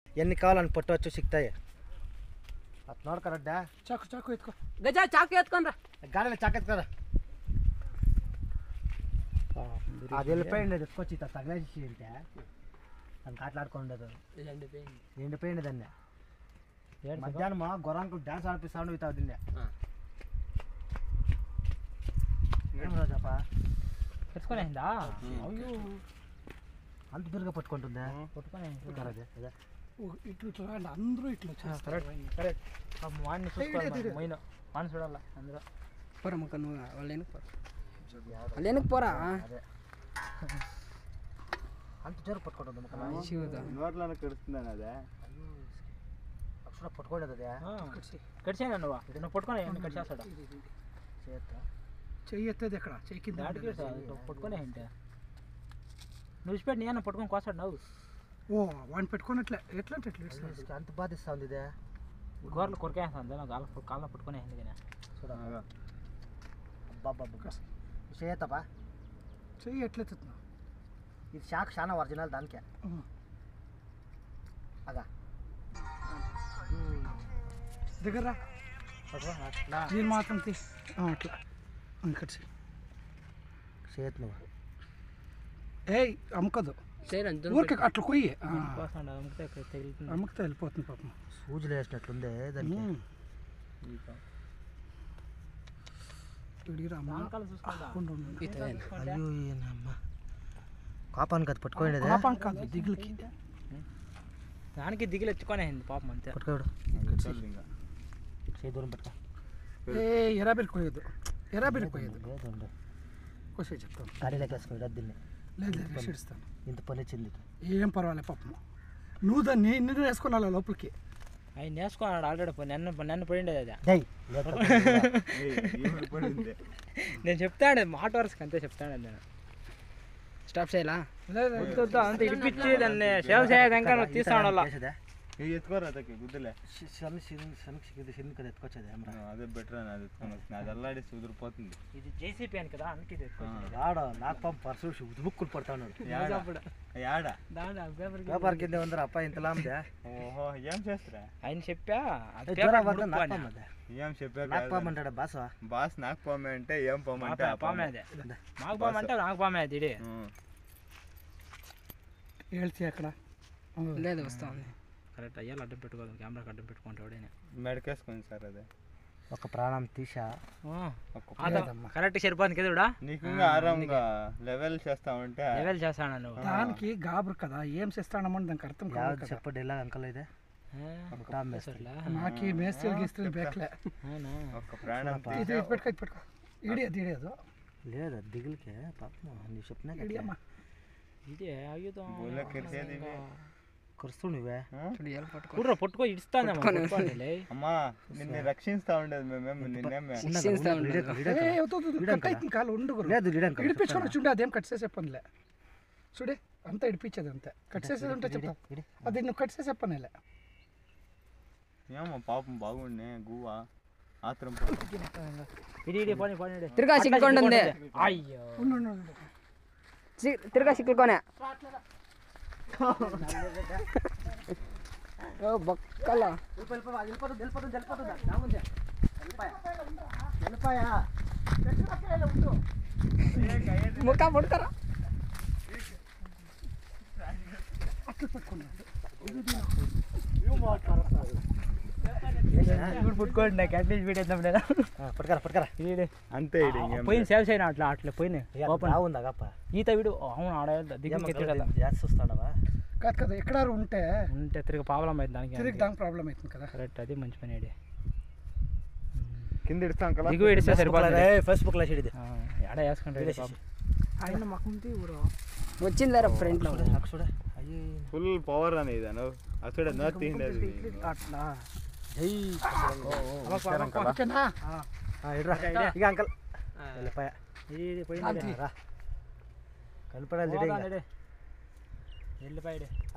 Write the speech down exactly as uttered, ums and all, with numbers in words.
ఎన్ని కావాలని పట్టవచ్చు సిక్తాయి అట్ నోడకరడ్డా చాకు చాకు ఎత్తుకో గజా చాకు ఎత్తుకోనరా గాడిలో చాకు ఎత్తుకోరా అది వెళ్ళిపోయింది ఎత్తుకొచ్చి తగలేసి అంటే దానికి ఆటలాడుకుండదు ఎండిపోయింది దాన్ని మధ్యాహ్నం గొర్రంకులు డ్యాన్స్ ఆడిపిస్తాను ఇతా దీన్ని ఏం రోజాపా తెచ్చుకోనేదా అయ్యో అంత దూరంగా పట్టుకుంటుందా పట్టుకోనే ఇట్లా అందరూ ఇట్లా కరెక్ట్ వాడిని చూసుకోవాలి మైన్ వాడిని చూడాలా అందరూ పోరా ముక్క నువ్వు వాళ్ళు వెనక్కి పోరా వాళ్ళు వెనక్కి పోరా అంత జోరు పట్టుకుంటుంది నోట్లో కడుస్తున్నాను అదే అక్షర పట్టుకోలేదు అదే కడిచాను నువ్వు నువ్వు పట్టుకొని ఎన్ని కడిచేస్తాడు చెయ్యి ఎత్తేది ఎక్కడ చెయ్యి కింద పట్టుకునే ఏంటి నువ్వు ఇచ్చిపెట్టి నేను పట్టుకొని కోస్తాడు నువ్వు ఓ వాడిని పెట్టుకొని ఎట్లా ఎట్లా అంటే ఎట్లా అంత బాధిస్తా ఉంది ఇదే గోర్లు కొరికేస్తుంది నాకు కాళ్ళ కాళ్ళ పట్టుకునే కానీ చూడ అబ్బా చేయతపా చెయ్యి ఎట్లా ఎత్తుతున్నావు ఇది షాక్ చాలా ఒరిజినల్ దానికే అగా దగ్గర నేను మాత్రం తీ అట్లా ఇక్కడ చేతి నువ్వు ఏయ్ అమ్మకదు ఊరికి అట్లా కొయ్యి అమ్మకితే వెళ్ళిపోతుంది పాపం సూజులు వేసినట్లుందే దానికి అయ్యో అమ్మ కాపానికి అది పట్టుకోండి పాపం కాదు దిగులకి దానికి దిగులు ఎత్తుకొని అయింది పాపం అంతే పట్టుకోడు చేయి దూరం పట్టుకో ఏ ఎరా పెరుకోయదు ఎరా పెరుకోయదు లేదండి కోసే చెప్తాను గాడిలోకి వేసుకో దీన్ని లేదు లేదు ఇస్తాను ఇంత పని వచ్చింది ఏం పర్వాలేదు పాపం నువ్వు దాన్ని నిన్ను వేసుకోవాలి లోపలికి ఆయన నేర్చుకున్నాడు ఆల్రెడీ నన్ను నన్ను పోయిండేది అది నేను చెప్తాడు మాట వరుసకి అంతే చెప్తాడు నేను స్టాప్ చేయాలా వద్దు అంత ఇడిపించి దాన్ని సేవ చేయదాక నువ్వు తీస్తాడు ఎత్తుకోరా అతకి గుద్దులే కదా ఎత్తుకొచ్చేది అదే బెటర్ అని అది ఎత్తుకొని వస్తుంది అది అల్లాడి సుదిరిపోతుంది ఇది జేసీపీ అని కదా అందుకే ఆడ నాకు పాపం పర్సు ఉదుముక్కులు పడతా ఉన్నాడు యాడా పేపర్ కింద ఉందరా అప్ప ఇంతలా ఉందా ఓహో ఏం చేస్తారా ఆయన చెప్పా ఏం చెప్పారు నాకు పామంటాడా బాస బాస్ నాకు పామే అంటే ఏం పామంటే పామే అదే మాకు పామంటే నాకు పామే అది ఇడే వెళ్తే అక్కడ లేదు వస్తా ఉంది కరెక్ట్ అయ్యాలి అడ్డం పెట్టుకోవాలి కెమెరాకి అడ్డం పెట్టుకుంటాడు మెడకేసుకుంది సార్ అదే ఒక ప్రాణం తీసా కరెక్ట్ సరిపోతుంది కదా నీకు ఇంకా ఆరాంగా లెవెల్ చేస్తా ఉంటే లెవెల్ చేస్తాను నువ్వు దానికి గాబరు కదా ఏం చేస్తానమని దానికి అర్థం కాదు చెప్పండి ఇలా అంకల్ ఇదే నాకు ఈ మేస్త్రీలు గీస్త్రీలు బేకలే ఒక ప్రాణం ఇది పెట్టుకో ఇది పెట్టుకో ఇడియదు ఇడియదు లేదు దిగులకే పాపం నీ చెప్పినా ఇడియమ్మా ఇదే ఆయుధం కరుస్తుండే కూర్ర పట్టుకో ఇస్తాను అమ్మా నిన్ను రక్షిస్తా ఉండేది మేమేం నిన్నేమే కాలు ఉండు ఇడిపించుకొని చూడు అదేం కట్ చేసే పనిలే చూడే అంతా ఇడిపించేది అంతే కట్ చేసేది ఉంటే చెప్తా అది నువ్వు కట్ చేసే పనిలే ఏమో పాపం బాగుండే గువ్వా ఆత్రం తిరగా సిక్కుకోండి అయ్యో తిరగా సిక్కుకోనే బొక్కల ముక్క పడుకోరా ఇప్పుడు పుట్టుకోండి నాకు అట్లీస్ట్ వీడియో పట్టుకరా పట్టుకరా అంతే పోయిన సేవ్ చేయను అట్లా అట్లా పోయినాయి బాగుందా గప్ప ఈత వీడు అవును ఆడ దిగు జాస్తి వస్తాడవా కాదు కదా ఎక్కడ ఉంటే ఉంటే తిరిగి ప్రాబ్లం అవుతుంది దానికి తిరిగి దానికి ప్రాబ్లం అవుతుంది కదా కరెక్ట్ అది మంచి పని ఐడియా కింద ఇస్తాం కదా దిగు ఇడిస్తే సరిపోతుంది ఫేస్బుక్ లో చెడిది ఎడ వేసుకుంటే ఆయన మకుంది ఊరు వచ్చిందిరా ఫ్రంట్ లో చూడ ఫుల్ పవర్ అనేది అక్కడ నత్తి అట్లా ఇక అంకల్ వెళ్ళిపోయా పోయింది కలిపడాలి వెళ్ళిపోయాడే